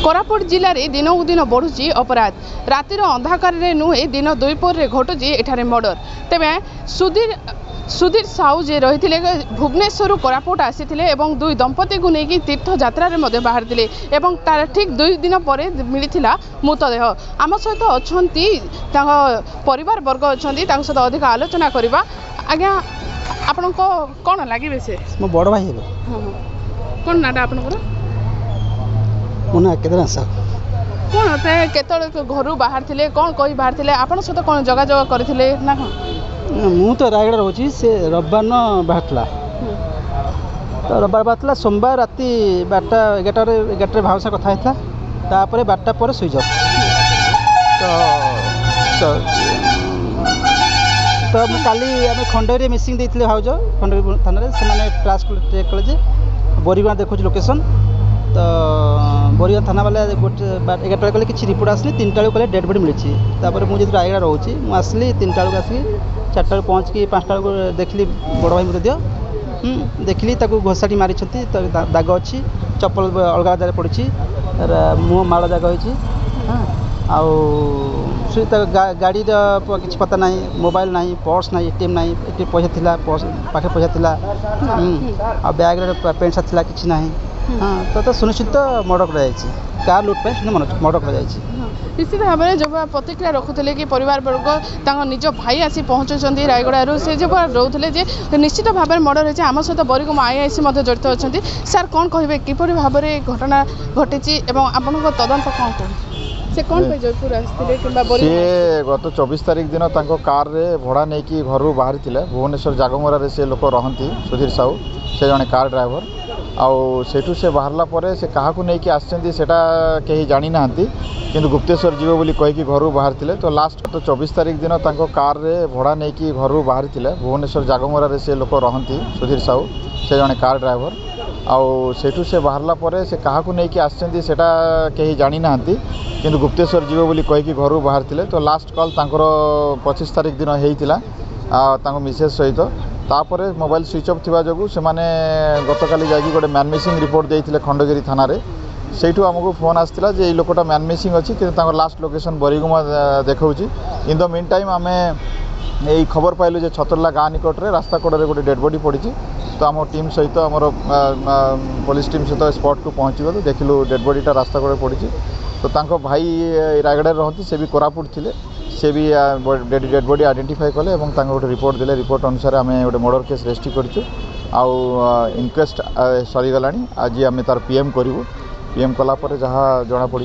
कोरापुट जिले में दिनकू दिन बढ़ुची अपराध रातिर अंधाकार नुहे दिन दुईपर घटुची एठारे मर्डर तेबे सुधीर साहू जे रही भुवनेश्वर कोरापुट आसी दुई दंपति को लेकिन तीर्थ यात्रा बाहर तार ठीक 2 दिन पर मिलता मृतदेह आम सहित अच्छा परिवार वर्ग अच्छा सहित अधिक आलोचना करवा आज्ञा आपण कौन लगे से मो बड़ भाई कौन नाटा आप मुना केदार साहब कौन केत घर बाहर थे कौन कही बाहर थे आपण सहित कौन जोगाजोग करते ना कौन मु तो रायगढ़ रोची से रविवार न बाहरला तो रविवार बाहरला सोमवार राति 12:11 भाव से कथा होता तापर 12टा पर सुइच ऑफ तो काली आम खंडरी मिसिंग देते भाज खंडरी थाना से ट्रास चेक कले बोरीगुणा देखो लोकेशन तो बोरीगुणा थाना वाले गोटे 11टा कले किसी रिपोर्ट आसली 3टा कले डेड बॉडी मिली तापर मुझे रायगढ़ रोची मुझे आसली 3टा आसिक 4टा पहुँच कि 5टा देखली बड़ भाई मृतदेह देखली घोषाटी मारी दाग अच्छी चप्पल अलग जगह पड़ी मुँह माड़ दाग होती गाड़ी किसी पता ना मोबाइल ना पर्स ना एटीएम ना पैसा थिला पर्स पाखे पैसा थिला आ बैग पेंट सार्ट थिला किछि ना तो सुनिश्चित मर्डर कर कार लुट मर्डर कर निश्चित भाव में जब प्रतिक्रिया रखुले कि परिवार वर्ग निज भाई आसी पहुँचुंट रायगढ़ से जब रोते निश्चित भाव में मर्डर होती आम सहित बरीगुमा आईआईसी जड़ित अच्छा सार कौन कहे किपर भाव में घटना घटी आपण तदंत कौन कह से कौन जयपुर आसते गत 24 तारीख दिन कार रे भड़ा नहीं कि घर बाहर थे भुवनेश्वर जागमरा से लोक रहती सुधीर साहू से जड़े कार ड्राइवर आठू से बाहरला परे से क्या नहीं आसछंती सेटा कहीं जानी ना किंतु गुप्तेश्वर जीव बोली कहीकि घर बाहर थे तो लास्ट तो 24 तारीख दिन कार रे भड़ा नहीं कि घर बाहर थे भुवनेश्वर जागमरा से लोक रहती सुधीर साहू से जड़े कार ड्राइवर आठू से बाहरला परे से क्या नहीं आसछंती सेटा कहीं जानी ना किंतु गुप्तेश्वर जीव बोली कहीकि घर बाहर थे तो लास्ट कॉल 25 तारीख दिन होता मिसेस सहित तापर मोबाइल स्विच ऑफ थिबा जगु से माने गतकाली जाकि गोटे मैन मिसिंग रिपोर्ट देइथिले खंडगिरी थाना रे सेठू आमको फोन आसला जे लोकटा मैन मिसिंग अच्छी कि लास्ट लोकेशन बरीगुमा देखौची इन द मीन टाइम आमे यही खबर पाइलु जे छतरला गाँ निकट में रास्ता कड़े गोटे डेड बॉडी पड़ी तो आम टीम सहित आमर पुलिस टीम सहित स्पॉट को पहुँची गलु देखिलु डेड बॉडीटा रास्ता कड़े पड़ी तो तांको भाई रायगढ़ रहती से भी कोरापुट थिले से भी डेड बॉडी आइडेंटिफाई कले और गोटे रिपोर्ट देले रिपोर्ट अनुसार आम गोटे मर्डर केस रेजिस्टर करूँ इनक्वेस्ट सरीगला आज आम तार पीएम करूँ पीएम कलापर जहाँ जना पड़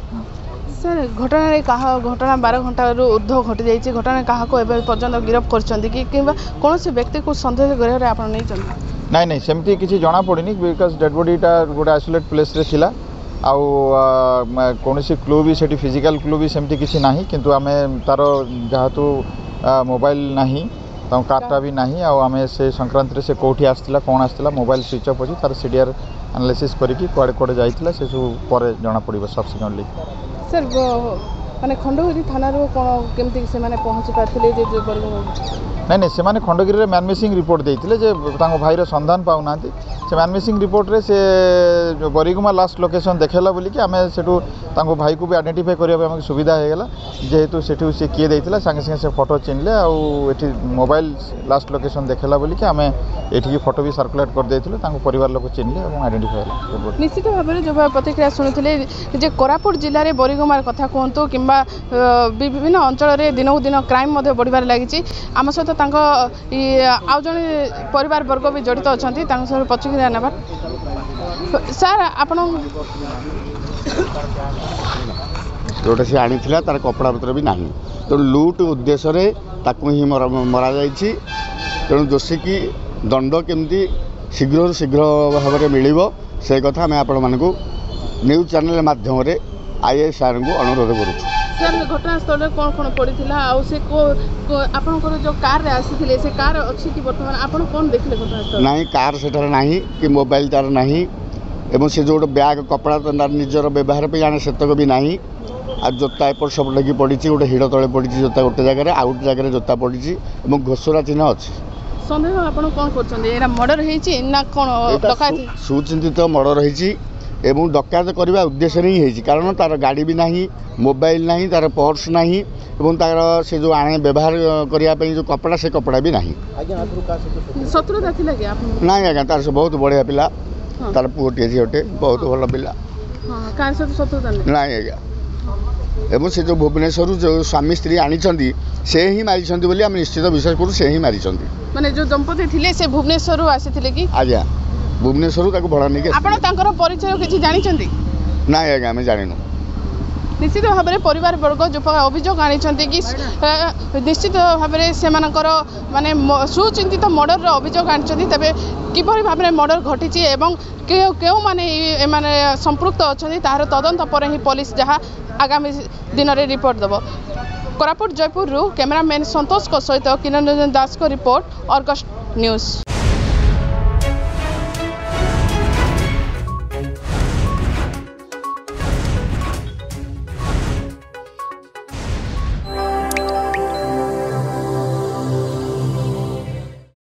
सर घटना 12 घंटा ऊर्ध्व घटी जाइए घटना क्या पर्यटन गिरफ्त कर कौन से व्यक्ति को सन्देह कर नहीं सेमती किसी जना पड़नी बिकज डेड बॉडीटा गोटे आइसोलेट प्लेस रे थिला आउ कौन सी क्लू भी सेठी फिजिकल क्लू भी सेमती किसी ना किंतु आम तार जेहेतु मोबाइल ना तो कार्टा भी ना आम से संक्रांति से कौटी आसला कौन आसला मोबाइल स्विच ऑफ अच्छी तार सीडीआर एनालिसिस करके कुआड़े कुआड़े जाइए से सब पर जना पड़ सब्सिक्वेंटली सर माने खंडगिरी थाना कौन केमती से माने पहुँची पारे नहीं से माने खंडगिरी मैन मिसिंग रिपोर्ट देते जे भाईर संधान पाऊना से मैन मिसिंग रिपोर्ट रे से बरीगुमा लास्ट लोकेशन देखेला बोली कि आम सेठू भाई को भी आइडेंटिफाई करने सुविधा होगा जेहेतु सेठू सी किए देता सागे सागे से फोटो चिन्हले आठी मोबाइल लास्ट लोकेशन देखेला बोली कि आम ये फोटो भी सर्कुलेट कर देते परिवार लोग चिन्हले और आइडेंटिफाई निश्चित भाव में जो प्रतिक्रिया शुणी कोरापुट जिले में बरीगुमार कथा कहतु कि विभिन्न अंचल दिनकू दिन क्राइम बढ़िबार लगी आम सहित आउ जड़े परिवार वर्ग भी जड़ित अच्छा सब प्रतिक्रिया ना सार आप जोटा सी आनी तार कपड़ा पत्र भी ना तेणु लुट उद्देश्य ही मरा जा तेणु दोषी की दंड केमती शीघ्र शीघ्र भाव में मिल से कथा आम आपण मानक न्यूज चैनल माध्यम आईएएस सार को अनुरोध करूँ सर घटनास्थल कौन कौन पड़ा आपंकर जो कार रे आसी से कार अच्छी कि बर्तमान आपन कौन देखले घटनास्थल नहीं कार सेठार नहीं कि मोबाइल तार नहीं एवं से जो बैग कपड़ा निजर व्यवहार पे जाने सेतक भी नहीं आ जोता एपट सब लगी पड़ी गोटे हिड़ तले पड़ी जोता गोटे जगह आउ गोटे जगह जोता पड़ी और घोषरा चिन्ह अच्छी सन्देह आप कौन कर मर्डर ना कौन सुचिंतित मर्डर होती एवं डकायत करने उद्देश्य ही है कारण तार गाड़ी भी नहीं मोबाइल नहीं तार पर्स नहीं एवं तार से जो आने व्यवहार करने जो कपड़ा से कपड़ा भी नहीं शत्रुता थिला कि आप नहीं आज्ञा तार से बहुत बढ़िया पिला तार पुटे झीटे बहुत भल पिला कार से शत्रुता नहीं आज्ञा एवं से जो भुवनेश्वर जो स्वामी स्त्री आनी से ही मारी बोली आम निश्चित विश्वास करूँ से ही मारी माने जो दंपति थिले से भुवनेश्वर आसीथिले कि आज्ञा भुवनेश्वर का भड़ा नहीं आपण तांकर परिचय किछि जानि छथि ना आज्ञा आम जानिनु निश्चित भाव में परिवार वर्ग जो अभियोग आनी कि निश्चित भाव में से माने सुचिंतित मर्डर अभियोग आनी तेज किपर भाव में मर्डर घटी एवं क्यों माने संपृक्त अच्छा तार तदंत पर ही पुलिस जहाँ आगामी दिन में रिपोर्ट देव कोरापुट जयपुर कैमरामैन संतोष सहित किरण रंजन दास को रिपोर्ट अर्गस्ट न्यूज।